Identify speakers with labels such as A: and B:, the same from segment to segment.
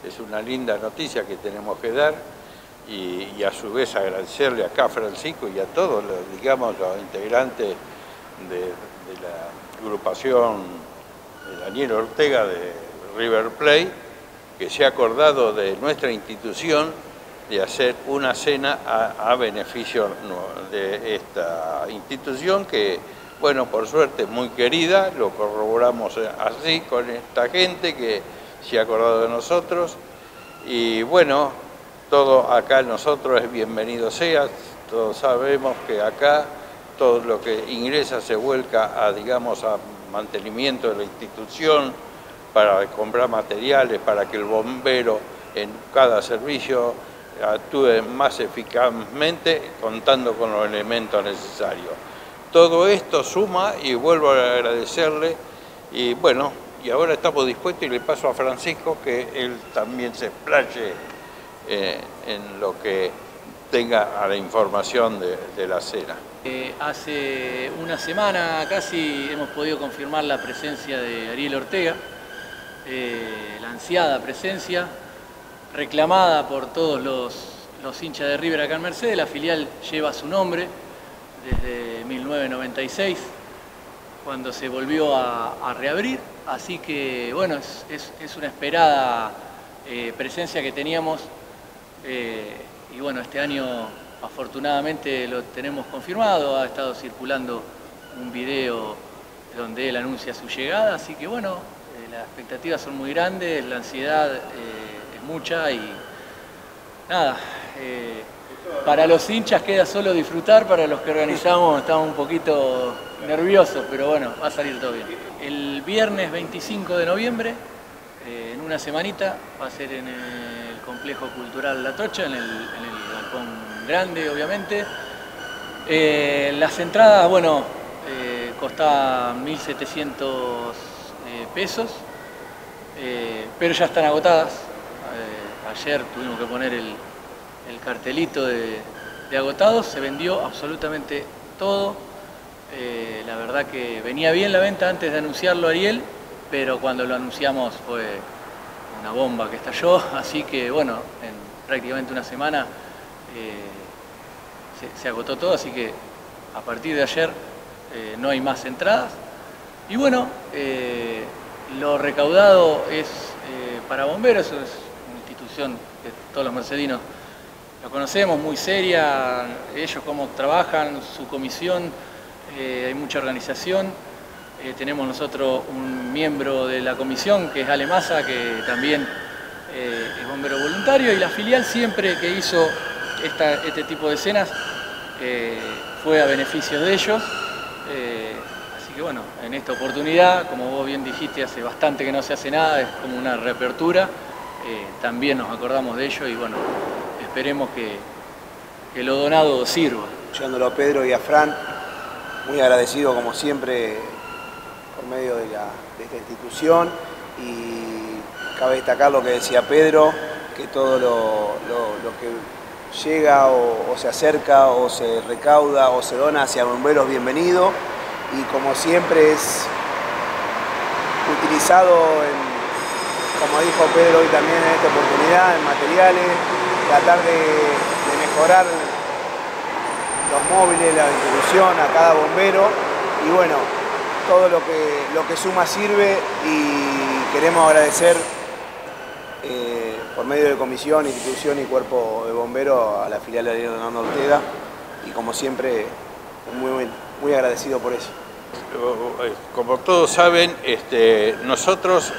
A: es una linda noticia que tenemos que dar y a su vez agradecerle acá a Francisco y a todos los, digamos, los integrantes de la agrupación de Daniel Ortega de River Plate, que se ha acordado de nuestra institución de hacer una cena a beneficio de esta institución que, bueno, por suerte es muy querida, lo corroboramos así con esta gente que se ha acordado de nosotros y bueno, todo acá nosotros es bienvenido sea, todos sabemos que acá todo lo que ingresa se vuelca a, digamos, a mantenimiento de la institución, para comprar materiales, para que el bombero en cada servicio actúe más eficazmente contando con los elementos necesarios. Todo esto suma y vuelvo a agradecerle y bueno, y ahora estamos dispuestos y le paso a Francisco que él también se explaye en lo que tenga a la información de la cena.
B: Hace una semana casi hemos podido confirmar la presencia de Ariel Ortega, la ansiada presencia, reclamada por todos los hinchas de River acá en Mercedes. La filial lleva su nombre desde 1996, cuando se volvió a reabrir, así que bueno, es una esperada presencia que teníamos y bueno, este año afortunadamente lo tenemos confirmado, ha estado circulando un video donde él anuncia su llegada, así que bueno, las expectativas son muy grandes, la ansiedad es mucha y nada, para los hinchas queda solo disfrutar, para los que organizamos estamos un poquito nerviosos, pero bueno, va a salir todo bien. El viernes 25 de noviembre, en una semanita, va a ser en el Complejo Cultural La Trocha, en el balcón grande, obviamente. Las entradas, bueno, costaban 1.700 pesos, pero ya están agotadas. Ayer tuvimos que poner el cartelito de agotados, se vendió absolutamente todo. La verdad que venía bien la venta antes de anunciarlo Ariel, pero cuando lo anunciamos fue una bomba que estalló, así que bueno, en prácticamente una semana se agotó todo, así que a partir de ayer no hay más entradas. Y bueno, lo recaudado es para bomberos, es una institución que todos los mercedinos lo conocemos, muy seria, ellos cómo trabajan, su comisión, hay mucha organización. Tenemos nosotros un miembro de la comisión que es Ale Massa, que también es bombero voluntario, y la filial siempre que hizo este tipo de cenas fue a beneficio de ellos. Así que bueno, en esta oportunidad, como vos bien dijiste, hace bastante que no se hace nada, es como una reapertura, también nos acordamos de ello y bueno, esperemos que lo donado sirva.
C: Escuchándolo a Pedro y a Fran, muy agradecido como siempre por medio de esta institución, y cabe destacar lo que decía Pedro, que todo lo que llega o se acerca o se recauda o se dona hacia bomberos, bienvenido, y como siempre es utilizado, como dijo Pedro hoy también en esta oportunidad, en materiales, tratar de mejorar los móviles, la distribución a cada bombero, y bueno, todo lo que suma sirve, y queremos agradecer por medio de comisión, institución y cuerpo de bomberos a la filial de Ariel Ortega, y como siempre muy agradecido por eso.
A: Como todos saben, nosotros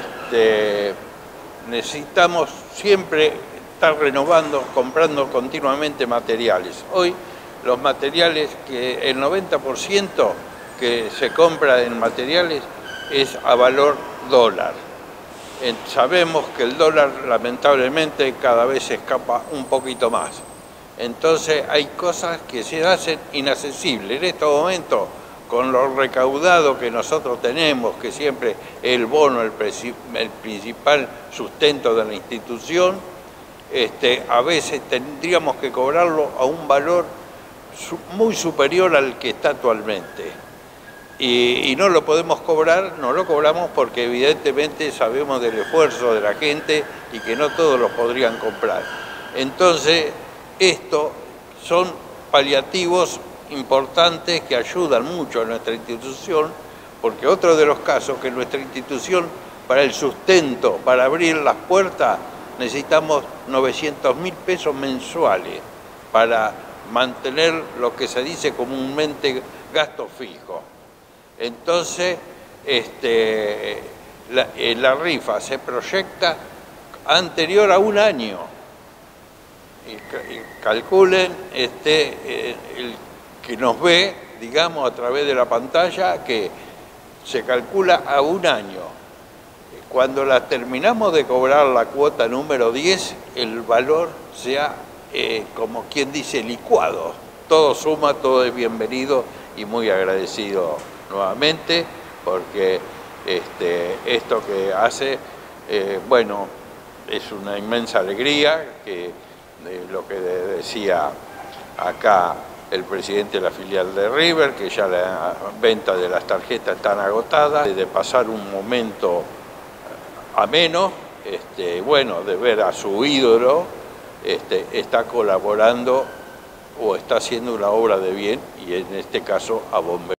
A: necesitamos siempre estar renovando, comprando continuamente materiales. Hoy los materiales, que el 90% que se compra en materiales es a valor dólar. Sabemos que el dólar lamentablemente cada vez se escapa un poquito más. Entonces hay cosas que se hacen inaccesibles. En estos momentos, con lo recaudado que nosotros tenemos, que siempre el bono, el principal sustento de la institución, a veces tendríamos que cobrarlo a un valor muy superior al que está actualmente. y no lo podemos cobrar, no lo cobramos porque evidentemente sabemos del esfuerzo de la gente y que no todos los podrían comprar. Entonces, esto son paliativos importantes que ayudan mucho a nuestra institución, porque otro de los casos que nuestra institución, para el sustento, para abrir las puertas, necesitamos 900.000 pesos mensuales para mantener lo que se dice comúnmente gasto fijo. Entonces, la rifa se proyecta anterior a un año. Y calculen, el que nos ve, digamos, a través de la pantalla, que se calcula a un año. Cuando la terminamos de cobrar la cuota número 10, el valor sea, como quien dice, licuado. Todo suma, todo es bienvenido y muy agradecido nuevamente, porque esto que hace, bueno, es una inmensa alegría, que lo que decía acá el presidente de la filial de River, que ya la venta de las tarjetas están agotadas, de pasar un momento ameno, bueno, de ver a su ídolo, está colaborando o está haciendo una obra de bien, y en este caso a Bombero.